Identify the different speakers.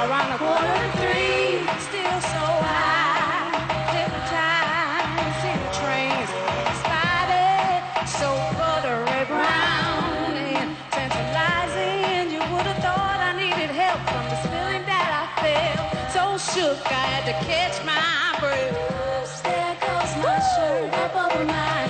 Speaker 1: around a quarter to three, still so high, hypnotized in the trains, spotted, so buttery brown and tantalizing. You would have thought I needed help from this feeling that I felt. So shook, I had to catch my breath. Oops, there goes my shirt up over my